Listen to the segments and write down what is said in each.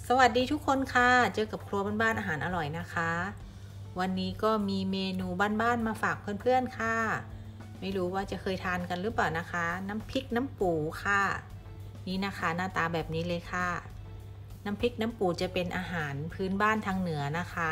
สวัสดีทุกคนค่ะเจอกับครัวบ้านๆอาหารอร่อยนะคะวันนี้ก็มีเมนูบ้านๆมาฝากเพื่อนๆค่ะไม่รู้ว่าจะเคยทานกันหรือเปล่านะคะน้ำพริกน้ำปูค่ะนี่นะคะหน้าตาแบบนี้เลยค่ะน้ำพริกน้ำปูจะเป็นอาหารพื้นบ้านทางเหนือนะคะ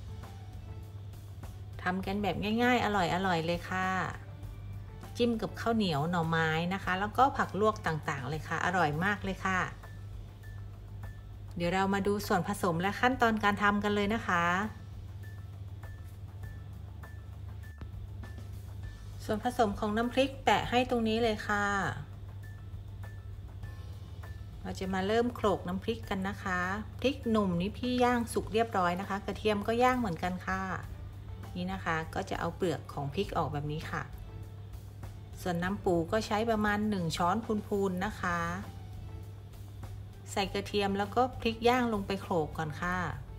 ทำกันแบบง่ายๆอร่อยๆเลยค่ะจิ้มกับข้าวเหนียวหน่อไม้นะคะแล้วก็ผักลวกต่างๆเลยค่ะอร่อยมากเลยค่ะเดี๋ยวเรามาดูส่วนผสมและขั้นตอนการทำกันเลยนะคะส่วนผสมของน้ำพริกแปะให้ตรงนี้เลยค่ะเราจะมาเริ่มโขลกน้ำพริกกันนะคะพริกหนุ่มนี่พี่ย่างสุกเรียบร้อยนะคะกระเทียมก็ย่างเหมือนกันค่ะนี่นะคะก็จะเอาเปลือกของพริกออกแบบนี้ค่ะส่วนน้ำปูก็ใช้ประมาณ1ช้อนพูนๆนะคะใส่กระเทียมแล้วก็พริกย่างลงไปโขลกก่อนค่ะ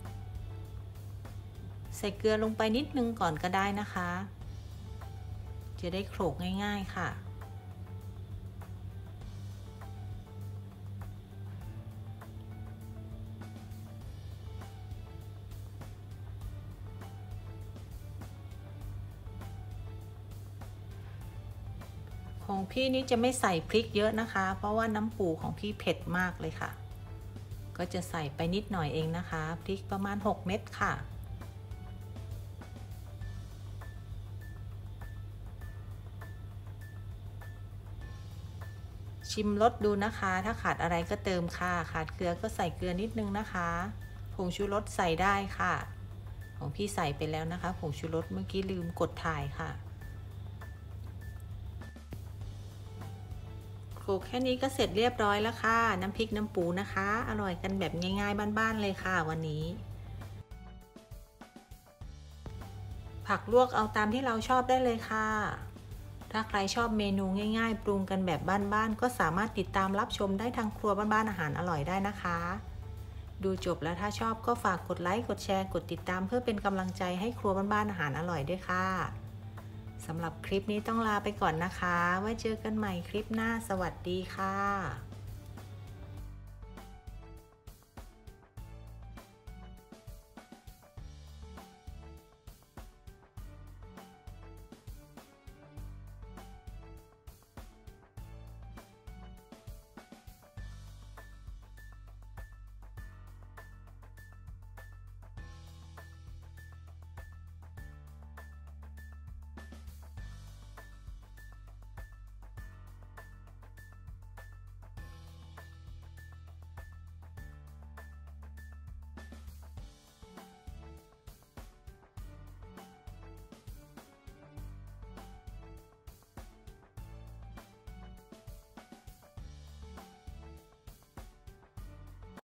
ใส่เกลือลงไปนิดนึงก่อนก็ได้นะคะจะได้โขลกง่ายๆค่ะของพี่นี้จะไม่ใส่พริกเยอะนะคะเพราะว่าน้ำปูของพี่เผ็ดมากเลยค่ะก็จะใส่ไปนิดหน่อยเองนะคะพริกประมาณ6 เม็ดค่ะชิมรสดูนะคะถ้าขาดอะไรก็เติมค่ะขาดเกลือก็ใส่เกลือนิดนึงนะคะผงชูรสใส่ได้ค่ะของพี่ใส่ไปแล้วนะคะผงชูรสเมื่อกี้ลืมกดถ่ายค่ะโขลกแค่นี้ก็เสร็จเรียบร้อยแล้วค่ะน้ำพริกน้ำปูนะคะอร่อยกันแบบง่ายๆบ้านๆเลยค่ะวันนี้ผักลวกเอาตามที่เราชอบได้เลยค่ะถ้าใครชอบเมนูง่ายๆปรุงกันแบบบ้านๆก็สามารถติดตามรับชมได้ทางครัวบ้านๆอาหารอร่อยได้นะคะดูจบแล้วถ้าชอบก็ฝากกดไลค์กดแชร์กดติดตามเพื่อเป็นกำลังใจให้ครัวบ้านๆอาหารอร่อยด้วยค่ะสำหรับคลิปนี้ต้องลาไปก่อนนะคะไว้เจอกันใหม่คลิปหน้าสวัสดีค่ะ